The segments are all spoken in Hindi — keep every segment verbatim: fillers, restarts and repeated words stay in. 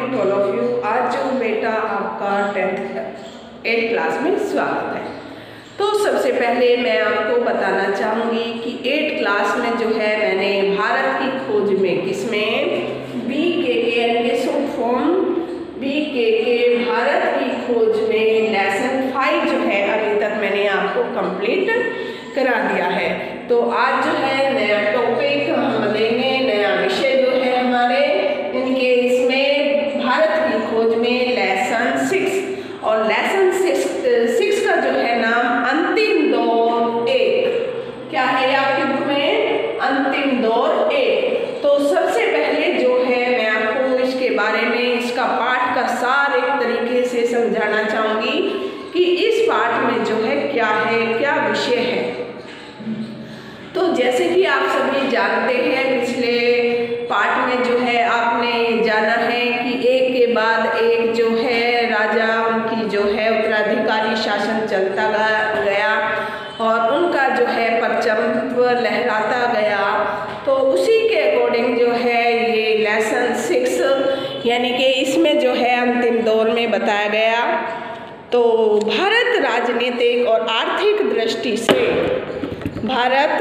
Morning to all of you. आज जो बेटा आपका टेंथ एट क्लास में स्वागत है। तो सबसे पहले मैं आपको बताना चाहूँगी कि एट क्लास में जो है मैंने भारत की खोज में किसमें बी के के एन के शॉर्ट फॉर्म बी के के भारत की खोज में लेसन फाइव जो है अभी तक मैंने आपको कंप्लीट करा दिया है। तो आज जो है नया टॉपिक हम लेंगे, नया विषय जो है हमारे इनके इसमें भारत की खोज में लेसन सिक्स, और लेसन सिक्स सिक्स का जो है नाम अंतिम दौर एक। क्या है आपके बुक में? अंतिम दौर एक। तो सबसे पहले जो है मैं आपको इसके बारे में इसका पाठ का सार एक तरीके से समझाना चाहूँगी कि इस पाठ में जो है क्या है, क्या विषय है। तो जैसे कि आप सभी जानते हैं, पिछले पाठ में जो है आपने जाना है कि एक के बाद एक जो है राजा उनकी जो है उत्तराधिकारी शासन चलता गया और उनका जो है परचम लहराता गया। तो उसी के अकॉर्डिंग जो है ये लेसन सिक्स यानी कि इसमें जो है अंतिम दौर में बताया गया। तो भारत राजनीतिक और आर्थिक दृष्टि से भारत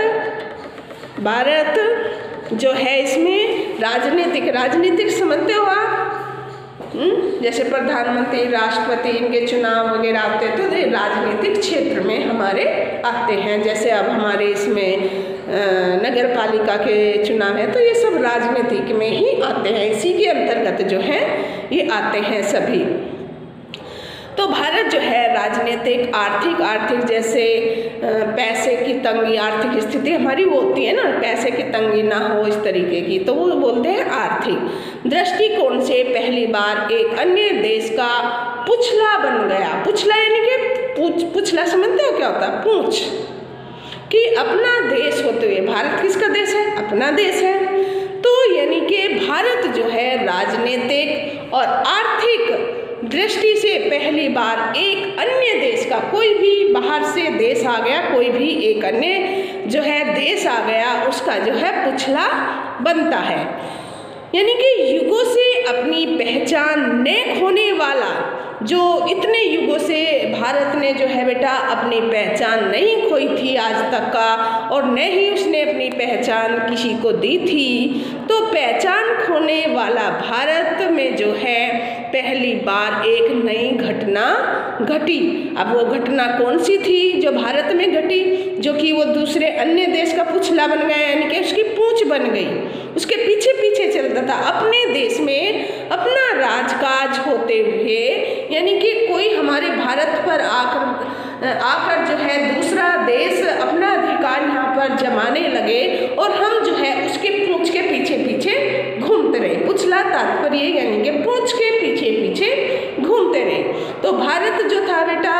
भारत जो है इसमें राजनीतिक राजनीतिक समझते हो आप? जैसे प्रधानमंत्री, राष्ट्रपति, इनके चुनाव वगैरह आते हैं तो ये राजनीतिक क्षेत्र में हमारे आते हैं। जैसे अब हमारे इसमें नगर पालिका के चुनाव है तो ये सब राजनीतिक में ही आते हैं, इसी के अंतर्गत जो है ये आते हैं सभी। तो भारत जो है राजनीतिक आर्थिक आर्थिक जैसे पैसे की तंगी, आर्थिक स्थिति हमारी वो होती है ना, पैसे की तंगी ना हो इस तरीके की, तो वो बोलते हैं आर्थिक दृष्टिकोण से पहली बार एक अन्य देश का पुछला बन गया। पुछला यानी कि पूछ पुछला समझते हो क्या होता है? पूछ कि अपना देश होते हुए, भारत किसका देश है? अपना देश है। तो यानी कि भारत जो है राजनीतिक और आर्थिक दृष्टि से पहली बार एक अन्य देश का, कोई भी बाहर से देश आ गया, कोई भी एक अन्य जो है देश आ गया, उसका जो है पुछला बनता है। यानी कि युगों से अपनी पहचान न खोने वाला, जो इतने युगों से भारत ने जो है बेटा अपनी पहचान नहीं खोई थी आज तक का, और न ही उसने अपनी पहचान किसी को दी थी। तो पहचान खोने वाला भारत में जो है पहली बार एक नई घटना घटी। अब वो घटना कौन सी थी जो भारत में घटी, जो कि वो दूसरे अन्य देश का पुछला बन गया, यानी कि उसकी पूंछ बन गई, उसके पीछे पीछे चलता था। अपने देश में अपना राजकाज होते हुए, यानी कि कोई हमारे भारत पर आकर आकर जो है दूसरा देश अपना अधिकार यहाँ पर जमाने लगे और हम जो है उसके पूंछ के पीछे पीछे घूमते रहे। पुछला तात्पर्य यानी कि पूंछ के पीछे पीछे घूमते रहे। तो भारत जो था बेटा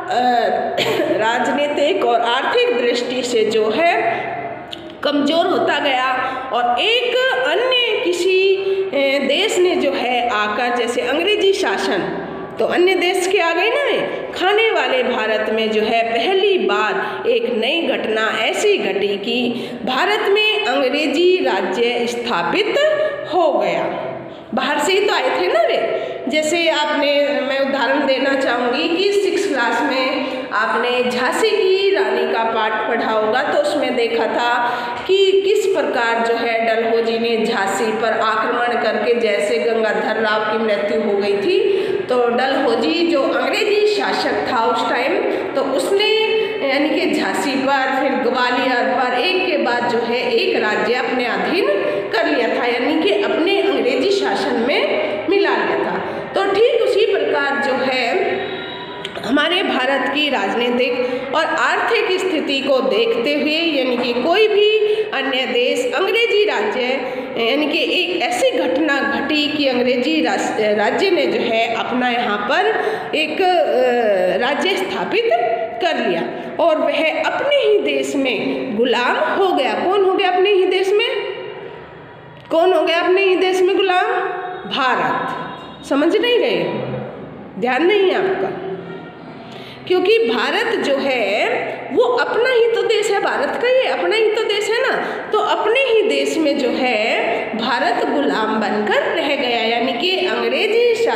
राजनीतिक और आर्थिक दृष्टि से जो है कमज़ोर होता गया, और एक अन्य किसी देश ने जो है आकर, जैसे अंग्रेजी शासन, तो अन्य देश के आ गए ना खाने वाले भारत में जो है पहली बार एक नई घटना ऐसी घटी कि भारत में अंग्रेजी राज्य स्थापित हो गया। बाहर से ही तो आए थे ना वे। जैसे आपने, मैं उदाहरण देना चाहूँगी कि सिक्स क्लास में आपने झांसी की रानी का पाठ पढ़ा होगा, तो उसमें देखा था कि किस प्रकार जो है डलहौजी ने झांसी पर आक्रमण करके, जैसे गंगाधर राव की मृत्यु हो गई थी, तो डलहौजी जो अंग्रेजी शासक था उस टाइम, तो उसने यानी कि झांसी पर, फिर ग्वालियर पर एक के बाद जो है एक राज्य अपने अधीन कर लिया था, यानी कि अपने अंग्रेजी शासन में मिला लिया था। तो ठीक उसी प्रकार जो है हमारे भारत की राजनीतिक और आर्थिक स्थिति को देखते हुए, यानी कि कोई भी अन्य देश अंग्रेजी राज्य, यानी कि एक ऐसी घटना घटी कि अंग्रेजी राज्य ने जो है अपना यहाँ पर एक राज्य स्थापित कर लिया और वह अपने ही देश में गुलाम हो गया। कौन हो गया अपने ही देश में? कौन हो गया अपने ही देश में गुलाम? भारत। समझ नहीं रहे? ध्यान नहीं है आपका? क्योंकि भारत जो है वो अपना ही तो देश है, भारत का ये अपना ही तो देश है ना। तो अपने ही देश में जो है भारत गुलाम बनकर रह गया, यानी कि अंग्रेज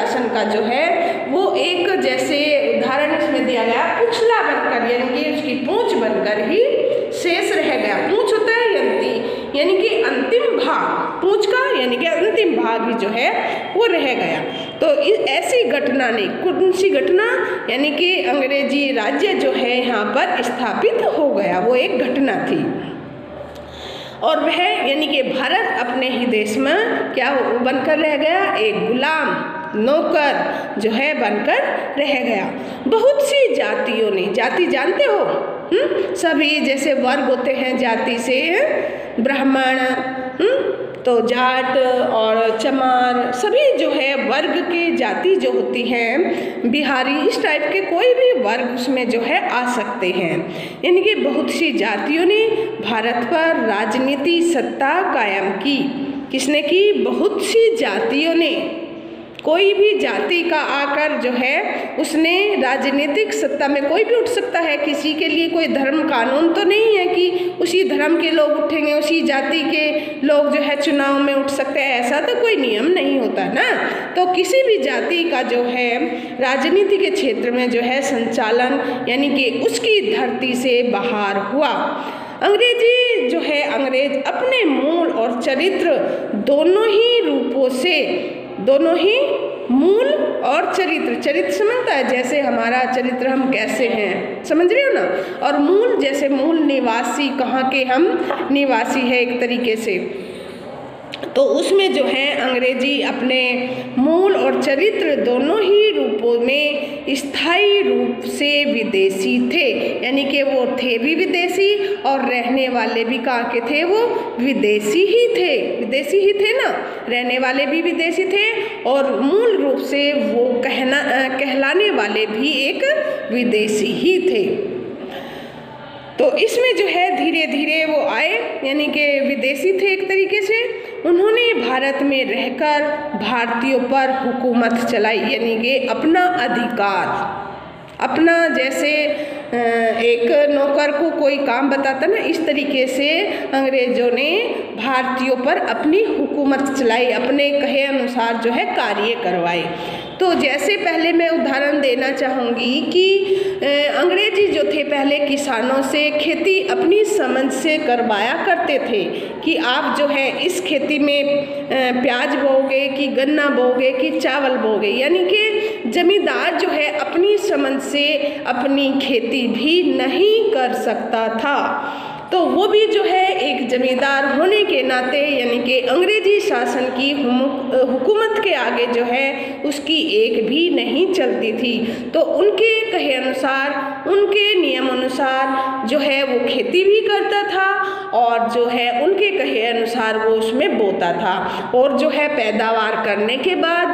शासन का जो है वो एक, जैसे उदाहरण इसमें दिया गया, पुछला बनकर, यानी कि उसकी पूंछ बनकर ही शेष रह गया। पूंछ होता है यंती, यानी कि अंतिम भाग, पूंछ का यानी कि अंतिम भाग ही जो है वो रह गया। तो ऐसी घटना ने, कौन सी घटना, यानी कि अंग्रेजी राज्य जो है यहाँ पर स्थापित हो गया, वो एक घटना थी। और वह यानी कि भारत अपने ही देश में क्या बनकर रह गया, एक गुलाम, नौकर जो है बनकर रह गया। बहुत सी जातियों ने, जाति जानते हो, हुँ? सभी जैसे वर्ग होते हैं जाति से, ब्राह्मण, तो जाट और चमार, सभी जो है वर्ग के जाति जो होती हैं, बिहारी, इस टाइप के कोई भी वर्ग उसमें जो है आ सकते हैं। यानी कि बहुत सी जातियों ने भारत पर राजनीति सत्ता कायम की। किसने की? बहुत सी जातियों ने। कोई भी जाति का आकर जो है उसने राजनीतिक सत्ता में, कोई भी उठ सकता है, किसी के लिए कोई धर्म कानून तो नहीं है कि उसी धर्म के लोग उठेंगे, उसी जाति के लोग जो है चुनाव में उठ सकते हैं, ऐसा तो कोई नियम नहीं होता ना। तो किसी भी जाति का जो है राजनीति के क्षेत्र में जो है संचालन, यानी कि उसकी धरती से बाहर हुआ। अंग्रेजी जो है, अंग्रेज अपने मूल और चरित्र दोनों ही रूपों से, दोनों ही मूल और चरित्र, चरित्र समझता है जैसे हमारा चरित्र हम कैसे हैं, समझ रहे हो ना, और मूल जैसे मूल निवासी, कहाँ के हम निवासी है एक तरीके से, तो उसमें जो है अंग्रेजी अपने मूल और चरित्र दोनों ही रूपों में स्थायी रूप से विदेशी थे। यानी कि वो थे भी विदेशी और रहने वाले भी कहाँ के थे, वो विदेशी ही थे, विदेशी ही थे ना, रहने वाले भी विदेशी थे और मूल रूप से वो कहना कहलाने वाले भी एक विदेशी ही थे। तो इसमें जो है धीरे धीरे वो आए, यानी कि विदेशी थे एक तरीके से। उन्होंने भारत में रहकर भारतीयों पर हुकूमत चलाई, यानी कि अपना अधिकार, अपना जैसे एक नौकर को कोई काम बताता ना, इस तरीके से अंग्रेजों ने भारतीयों पर अपनी हुकूमत चलाई, अपने कहे अनुसार जो है कार्य करवाए। तो जैसे पहले मैं उदाहरण देना चाहूँगी कि अंग्रेजी जो थे पहले किसानों से खेती अपनी समझ से करवाया करते थे कि आप जो है इस खेती में प्याज बोओगे कि गन्ना बोओगे कि चावल बोओगे, यानी कि जमींदार जो है अपनी समझ से अपनी खेती भी नहीं कर सकता था। तो वो भी जो है एक जमींदार होने के नाते, यानी कि अंग्रेजी शासन की हुकूमत के आगे जो है उसकी एक भी नहीं चलती थी। तो उनके कहे अनुसार, उनके नियम अनुसार जो है वो खेती भी करता था और जो है उनके कहे अनुसार वो उसमें बोता था, और जो है पैदावार करने के बाद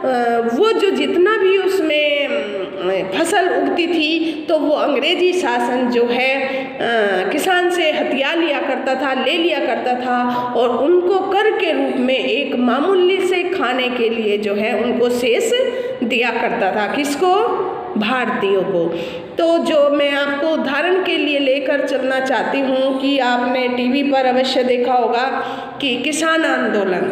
वो जो जितना भी उसमें फसल उगती थी तो वो अंग्रेजी शासन जो है किसान से हथिया लिया करता था, ले लिया करता था, और उनको कर के रूप में एक मामूली से खाने के लिए जो है उनको शेष दिया करता था। किसको? भारतीयों को। तो जो मैं आपको उदाहरण के लिए लेकर चलना चाहती हूँ कि आपने टीवी पर अवश्य देखा होगा कि किसान आंदोलन।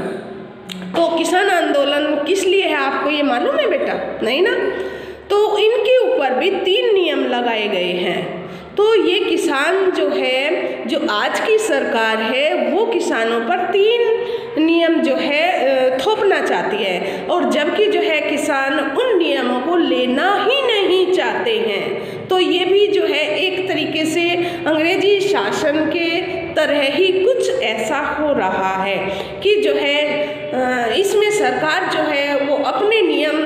तो किसान आंदोलन किस लिए है, आपको ये मालूम है बेटा? नहीं ना। तो इनके ऊपर भी तीन नियम लगाए गए हैं। तो ये किसान जो है, जो आज की सरकार है, वो किसानों पर तीन नियम जो है थोपना चाहती है, और जबकि जो है किसान उन नियमों को लेना ही नहीं चाहते हैं। तो ये भी जो है एक तरीके से अंग्रेजी शासन के तरह ही कुछ ऐसा हो रहा है कि जो है इसमें सरकार जो है वो अपने नियम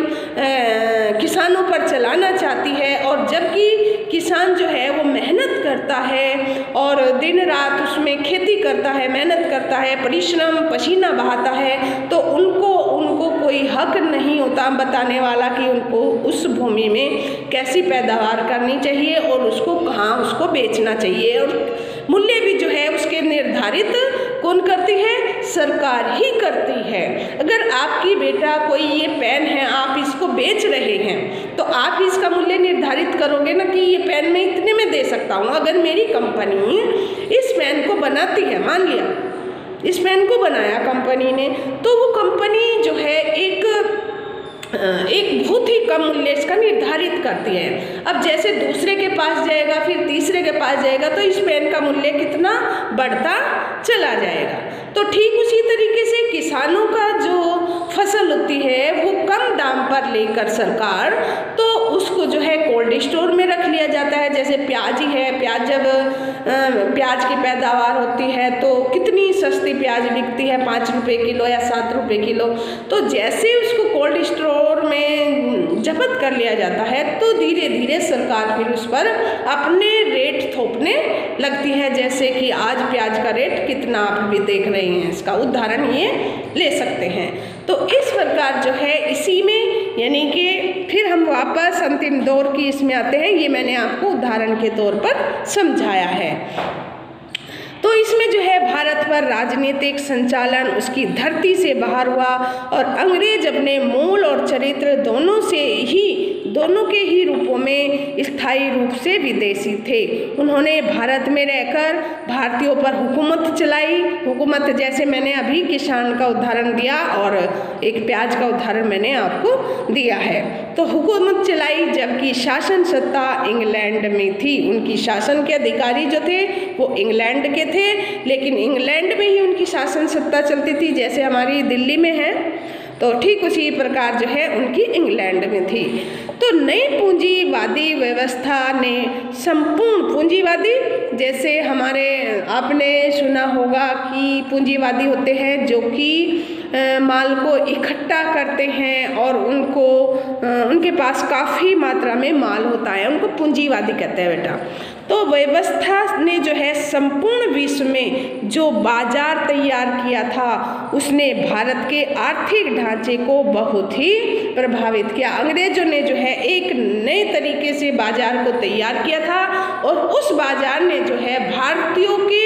किसानों पर चलाना चाहती है, और जबकि किसान जो है वो मेहनत करता है और दिन रात उसमें खेती करता है, मेहनत करता है, परिश्रम पसीना बहाता है, तो उनको उनको कोई हक नहीं होता बताने वाला कि उनको उस भूमि में कैसी पैदावार करनी चाहिए और उसको कहाँ उसको बेचना चाहिए, और मूल्य भी जो है उसके निर्धारित कौन करती है? सरकार ही करती है। अगर आपकी बेटा कोई ये पेन है, आप इसको बेच रहे हैं, तो आप ही इसका मूल्य निर्धारित करोगे ना कि ये पेन मैं इतने में दे सकता हूँ। अगर मेरी कंपनी इस पेन को बनाती है, मान लिया इस पेन को बनाया कंपनी ने, तो वो कंपनी जो है एक एक बहुत ही कम मूल्य इसका निर्धारित करती है। अब जैसे दूसरे के पास जाएगा, फिर तीसरे के पास जाएगा, तो इस पेन का मूल्य कितना बढ़ता चला जाएगा। तो ठीक उसी तरीके से किसानों का जो फसल होती है वो कम दाम पर लेकर सरकार तो उसको जो है कोल्ड स्टोर में रख लिया जाता है। जैसे प्याज ही है, प्याज जब प्याज की पैदावार होती है तो कितनी सस्ती प्याज बिकती है, पाँच रुपये किलो या सात रुपये किलो। तो जैसे उसको कोल्ड स्टोर में जब्त कर लिया जाता है तो धीरे धीरे सरकार फिर उस पर अपने रेट थोपने लगती है। जैसे कि आज प्याज का रेट कितना आप भी देख रहे हैं, इसका उदाहरण ये ले सकते हैं। तो इस प्रकार जो है इसी में यानी कि फिर हम वापस अंतिम दौर की इसमें आते हैं। ये मैंने आपको उदाहरण के तौर पर समझाया है। तो इसमें जो है भारत पर राजनीतिक संचालन उसकी धरती से बाहर हुआ और अंग्रेज अपने मूल और चरित्र दोनों से ही दोनों के ही रूपों में स्थायी रूप से विदेशी थे। उन्होंने भारत में रहकर भारतीयों पर हुकूमत चलाई। हुकूमत जैसे मैंने अभी किसान का उदाहरण दिया और एक प्याज का उदाहरण मैंने आपको दिया है। तो हुकूमत चलाई जबकि शासन सत्ता इंग्लैंड में थी। उनकी शासन के अधिकारी जो थे वो इंग्लैंड के थे, लेकिन इंग्लैंड में ही उनकी शासन सत्ता चलती थी। जैसे हमारी दिल्ली में है तो ठीक उसी प्रकार जो है उनकी इंग्लैंड में थी। तो नई पूंजीवादी व्यवस्था ने संपूर्ण पूंजीवादी, जैसे हमारे आपने सुना होगा कि पूंजीवादी होते हैं जो कि माल को इकट्ठा करते हैं और उनको उनके पास काफ़ी मात्रा में माल होता है, उनको पूंजीवादी कहते हैं बेटा। तो व्यवस्था ने जो है संपूर्ण विश्व में जो बाजार तैयार किया था उसने भारत के आर्थिक ढांचे को बहुत ही प्रभावित किया। अंग्रेजों ने जो है एक नए तरीके से बाजार को तैयार किया था और उस बाजार ने जो है भारतीयों के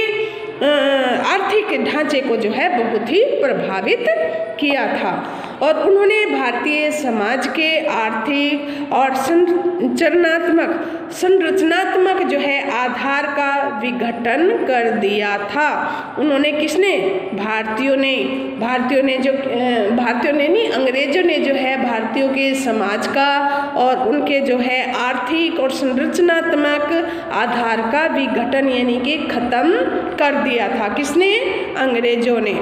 आर्थिक ढांचे को जो है बहुत ही प्रभावित किया था और उन्होंने भारतीय समाज के आर्थिक और संरचनात्मक संरचनात्मक जो है आधार का विघटन कर दिया था। उन्होंने किसने? भारतीयों ने भारतीयों ने जो भारतीयों ने नहीं अंग्रेजों ने जो है भारतीयों के समाज का और उनके जो है आर्थिक और संरचनात्मक आधार का विघटन यानी कि खत्म कर दिया था। किसने? अंग्रेजों ने।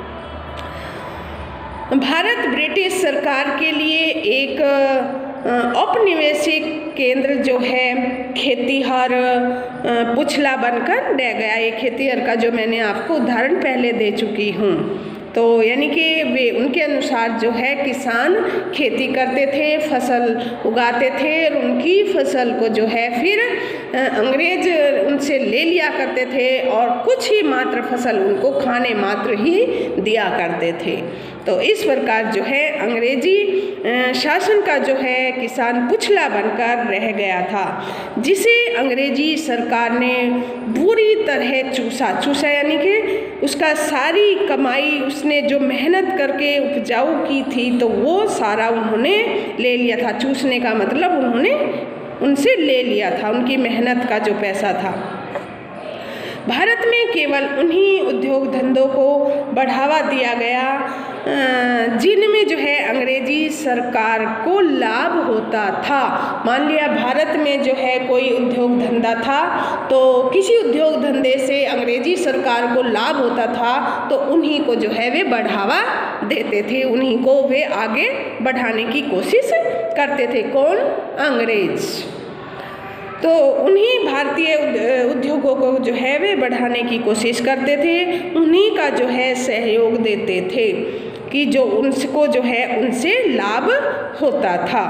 भारत ब्रिटिश सरकार के लिए एक औपनिवेशिक केंद्र जो है खेतीहर पुछला बनकर रह गया। ये खेतीहर का जो मैंने आपको उदाहरण पहले दे चुकी हूँ। तो यानी कि वे उनके अनुसार जो है किसान खेती करते थे, फसल उगाते थे और उनकी फसल को जो है फिर अंग्रेज उनसे ले लिया करते थे और कुछ ही मात्र फसल उनको खाने मात्र ही दिया करते थे। तो इस प्रकार जो है अंग्रेजी शासन का जो है किसान पुछला बनकर रह गया था, जिसे अंग्रेजी सरकार ने बुरी तरह चूसा चूसा यानी कि उसका सारी कमाई उसने जो मेहनत करके उपजाऊ की थी तो वो सारा उन्होंने ले लिया था। चूसने का मतलब उन्होंने उनसे ले लिया था, उनकी मेहनत का जो पैसा था। भारत में केवल उन्हीं उद्योग धंधों को बढ़ावा दिया गया जिनमें जो है अंग्रेजी सरकार को लाभ होता था। मान लिया भारत में जो है कोई उद्योग धंधा था तो किसी उद्योग धंधे से अंग्रेजी सरकार को लाभ होता था तो उन्हीं को जो है वे बढ़ावा देते थे, उन्हीं को वे आगे बढ़ाने की कोशिश करते थे। कौन? अंग्रेज। तो उन्हीं भारतीय उद्योगों को जो है वे बढ़ाने की कोशिश करते थे, उन्हीं का जो है सहयोग देते थे कि जो उनको जो है उनसे लाभ होता था।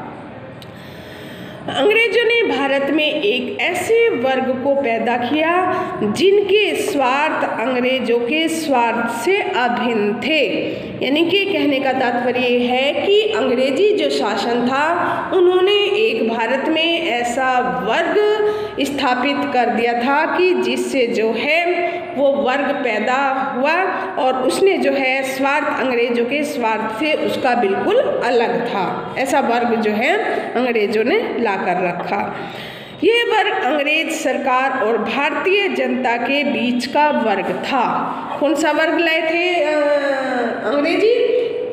अंग्रेजों ने भारत में एक ऐसे वर्ग को पैदा किया जिनके स्वार्थ अंग्रेजों के स्वार्थ से अभिन्न थे। यानी कि कहने का तात्पर्य है कि अंग्रेजी जो शासन था उन्होंने एक भारत में ऐसा वर्ग स्थापित कर दिया था कि जिससे जो है वो वर्ग पैदा हुआ और उसने जो है स्वार्थ अंग्रेजों के स्वार्थ से उसका बिल्कुल अलग था। ऐसा वर्ग जो है अंग्रेजों ने ला कर रखा। ये वर्ग अंग्रेज सरकार और भारतीय जनता के बीच का वर्ग था। कौन सा वर्ग लाए थे अंग्रेजी?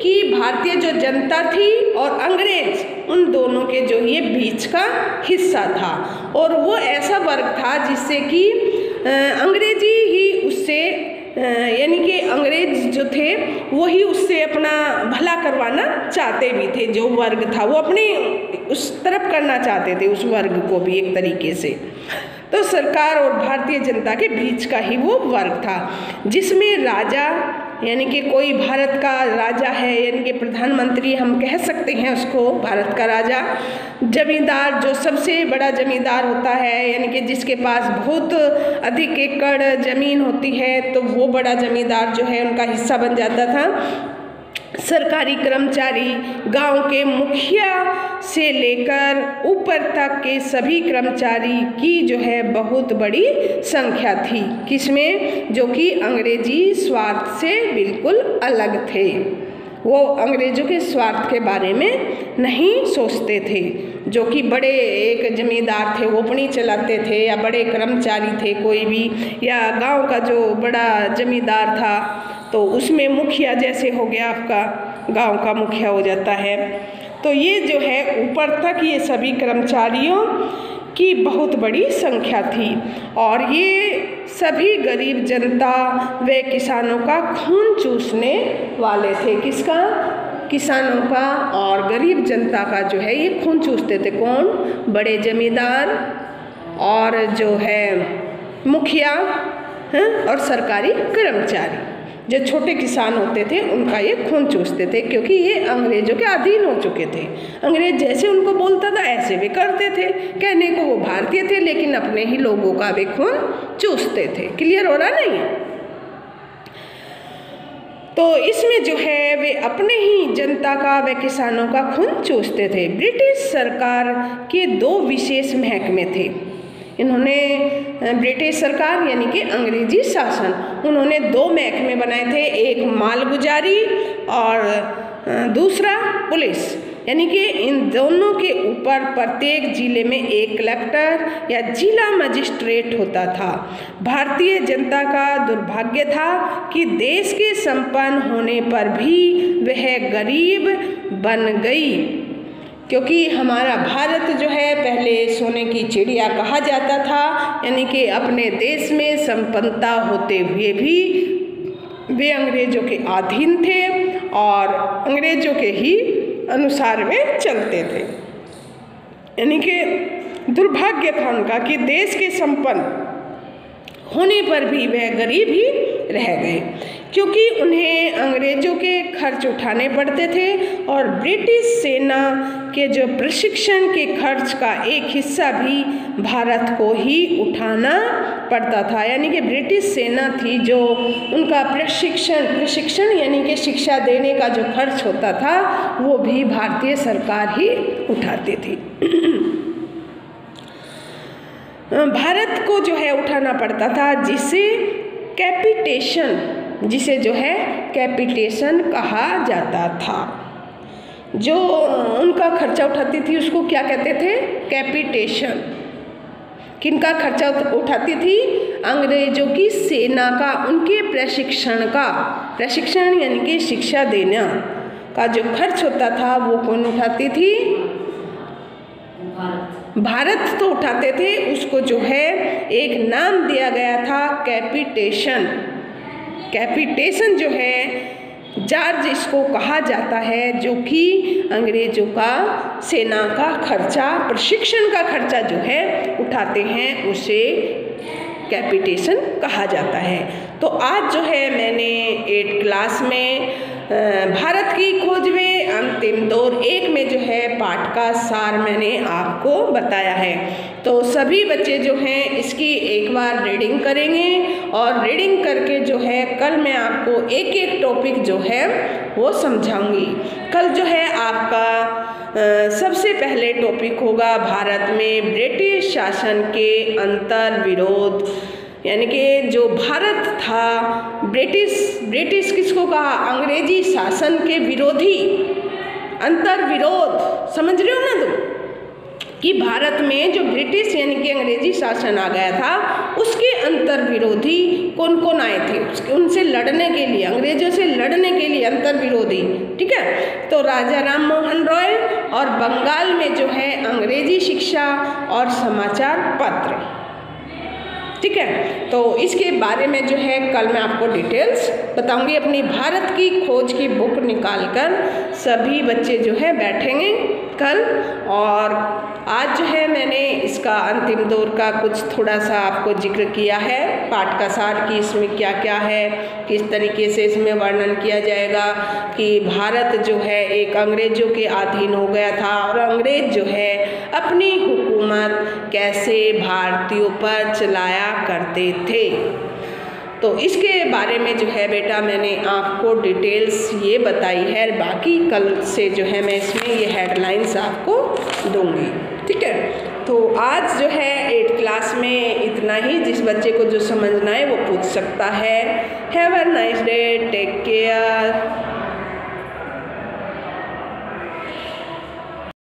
कि भारतीय जो जनता थी और अंग्रेज, उन दोनों के जो ये बीच का हिस्सा था, और वो ऐसा वर्ग था जिससे कि अंग्रेजी ही उससे यानी कि अंग्रेज जो थे वही उससे अपना भला करवाना चाहते भी थे। जो वर्ग था वो अपने उस तरफ करना चाहते थे, उस वर्ग को भी एक तरीके से। तो सरकार और भारतीय जनता के बीच का ही वो वर्ग था, जिसमें राजा यानी कि कोई भारत का राजा है, यानी कि प्रधानमंत्री हम कह सकते हैं उसको, भारत का राजा, जमींदार जो सबसे बड़ा जमींदार होता है, यानी कि जिसके पास बहुत अधिक एकड़ ज़मीन होती है, तो वो बड़ा जमींदार जो है उनका हिस्सा बन जाता था। सरकारी कर्मचारी, गांव के मुखिया से लेकर ऊपर तक के सभी कर्मचारी की जो है बहुत बड़ी संख्या थी, किसमें, जो कि अंग्रेजी स्वार्थ से बिल्कुल अलग थे। वो अंग्रेजों के स्वार्थ के बारे में नहीं सोचते थे। जो कि बड़े एक जमींदार थे वो अपनी चलाते थे, या बड़े कर्मचारी थे कोई भी, या गांव का जो बड़ा जमींदार था तो उसमें मुखिया जैसे हो गया, आपका गांव का मुखिया हो जाता है। तो ये जो है ऊपर तक ये सभी कर्मचारियों की बहुत बड़ी संख्या थी, और ये सभी गरीब जनता व किसानों का खून चूसने वाले थे। किसका? किसानों का और गरीब जनता का जो है ये खून चूसते थे। कौन? बड़े जमींदार और जो है मुखिया हैं, और सरकारी कर्मचारी। जो छोटे किसान होते थे उनका ये खून चूसते थे, क्योंकि ये अंग्रेजों के अधीन हो चुके थे। अंग्रेज जैसे उनको बोलता था ऐसे वे करते थे। कहने को वो भारतीय थे, लेकिन अपने ही लोगों का वे खून चूसते थे। क्लियर हो रहा नहीं है? तो इसमें जो है वे अपने ही जनता का व किसानों का खून चूसते थे। ब्रिटिश सरकार के दो विशेष महकमे थे। इन्होंने ब्रिटिश सरकार यानी कि अंग्रेजी शासन, उन्होंने दो महकमे बनाए थे, एक मालगुजारी और दूसरा पुलिस। यानी कि इन दोनों के ऊपर प्रत्येक जिले में एक कलेक्टर या जिला मजिस्ट्रेट होता था। भारतीय जनता का दुर्भाग्य था कि देश के संपन्न होने पर भी वह गरीब बन गई, क्योंकि हमारा भारत जो है पहले सोने की चिड़िया कहा जाता था, यानी कि अपने देश में संपन्नता होते हुए भी वे अंग्रेजों के अधीन थे और अंग्रेजों के ही अनुसार वे चलते थे। यानी कि दुर्भाग्य था उनका कि देश के संपन्न होने पर भी वह गरीब ही रह गए, क्योंकि उन्हें अंग्रेजों के खर्च उठाने पड़ते थे और ब्रिटिश सेना के जो प्रशिक्षण के खर्च का एक हिस्सा भी भारत को ही उठाना पड़ता था। यानी कि ब्रिटिश सेना थी जो उनका प्रशिक्षण प्रशिक्षण यानी कि शिक्षा देने का जो खर्च होता था वो भी भारतीय सरकार ही उठाती थी। भारत को जो है उठाना पड़ता था, जिसे कैपिटेशन जिसे जो है कैपिटेशन कहा जाता था। जो उनका खर्चा उठाती थी उसको क्या कहते थे? कैपिटेशन। किनका खर्चा उठाती थी? अंग्रेजों की सेना का, उनके प्रशिक्षण का। प्रशिक्षण यानी कि शिक्षा देना का जो खर्च होता था वो कौन उठाती थी? भारत तो उठाते थे। उसको जो है एक नाम दिया गया था कैपिटेशन। कैपिटेशन जो है चार्ज इसको कहा जाता है, जो कि अंग्रेजों का सेना का खर्चा, प्रशिक्षण का खर्चा जो है उठाते हैं, उसे कैपिटेशन कहा जाता है। तो आज जो है मैंने एट क्लास में भारत की खोज में अंतिम दौर एक में जो है पाठ का सार मैंने आपको बताया है। तो सभी बच्चे जो हैं इसकी एक बार रीडिंग करेंगे, और रीडिंग करके जो है कल मैं आपको एक एक टॉपिक जो है वो समझाऊंगी। कल जो है आपका आ, सबसे पहले टॉपिक होगा भारत में ब्रिटिश शासन के अंतर विरोध, यानी कि जो भारत था ब्रिटिश ब्रिटिश किसको कहा? अंग्रेजी शासन के विरोधी। अंतर विरोध समझ रहे हो ना तुम? कि भारत में जो ब्रिटिश यानी कि अंग्रेजी शासन आ गया था उसके अंतर विरोधी कौन कौन आए थे, उसके उनसे लड़ने के लिए, अंग्रेजों से लड़ने के लिए अंतर विरोधी, ठीक है। तो राजा राम मोहन रॉय और बंगाल में जो है अंग्रेजी शिक्षा और समाचार पत्र, ठीक है। तो इसके बारे में जो है कल मैं आपको डिटेल्स बताऊंगी। अपनी भारत की खोज की बुक निकाल कर सभी बच्चे जो है बैठेंगे कल, और आज जो है मैंने इसका अंतिम दौर का कुछ थोड़ा सा आपको जिक्र किया है, पाठ का सार कि इसमें क्या क्या है, किस तरीके से इसमें वर्णन किया जाएगा कि भारत जो है एक अंग्रेज़ों के अधीन हो गया था और अंग्रेज़ जो है अपनी हुकूमत कैसे भारतीयों पर चलाया करते थे। तो इसके बारे में जो है बेटा मैंने आपको डिटेल्स ये बताई है, बाकी कल से जो है मैं इसमें ये हेडलाइंस आपको दूंगी, ठीक है। तो आज जो है एट क्लास में इतना ही, जिस बच्चे को जो समझना है वो पूछ सकता है। Have a nice day, take care.